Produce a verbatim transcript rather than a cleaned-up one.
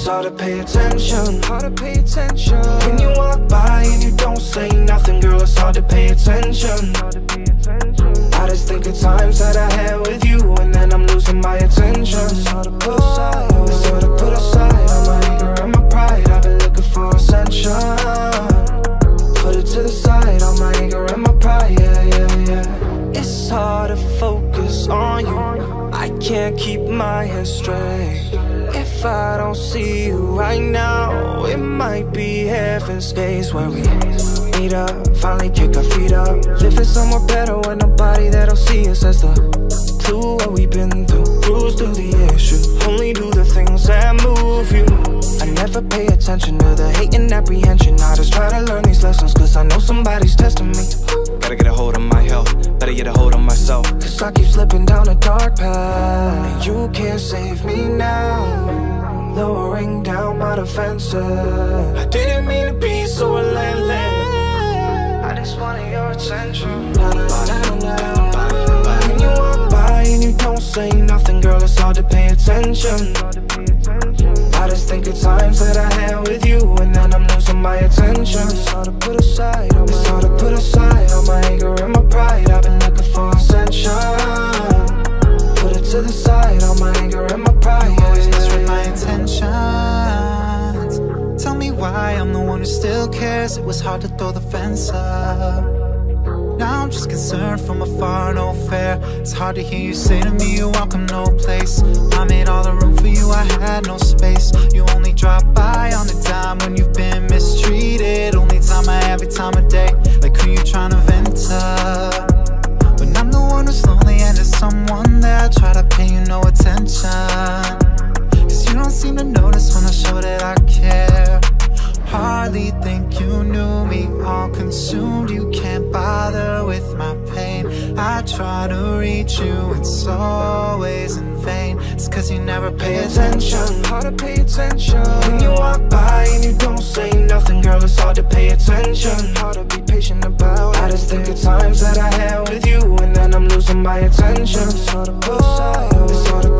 It's hard to pay attention, hard to pay attention. When you walk by and you don't say nothing, girl, it's hard to pay attention. I just think of times that I had with you, and then I'm losing my attention. It's hard to put aside, it's hard to put aside all my anger and my pride. I've been looking for ascension. Put it to the side, all my anger and my pride, yeah, yeah, yeah. It's hard to focus on you, I can't keep my head straight. If I don't see you right now, it might be heaven's gates where we meet up, finally kick our feet up, living somewhere better with nobody that'll see us as the clue. What we've been through, cruise through the issue, only do the things that move you. I never pay attention to the hate and apprehension. I just try to learn these lessons, cause I know somebody's testing me. Gotta get a hold of my health, better get a hold of myself. Cause I keep slipping down a dark path, and you can't save me now. Lowering down my defenses, I didn't mean to be so relentless, I just wanted your attention. When you walk by and you don't say nothing, girl, it's hard to pay attention. I just think of times that I had with you, and then I'm losing my attention. It's hard to put aside, it's hard to put aside all my anger and my pride. I've been looking for ascension. Put it to the side, all my anger and my pride. You always misread my intentions. Tell me why I'm the one who still cares. It was hard to throw the fence up. Now I'm just concerned from afar, no fair. It's hard to hear you say to me you're welcome, no place. I made all the room for you, I had no space. You only drop by on the dime when you've been mistreated. Only time I have, every time of day. Like who you trying to vent to? When I'm the one who's lonely and there's someone there, I try to pay you no attention. Cause you don't seem to notice when I show that I care. Hardly think you knew me, all consumed. You can't bother with my pain. I try to reach you, it's always in vain. It's cause you never pay attention, hard to pay attention. When you walk by and you don't say nothing, girl, it's hard to pay attention. Hard to be patient about it. I just think of times that I had with you, and then I'm losing my attention. It's hard to put aside, it's hard to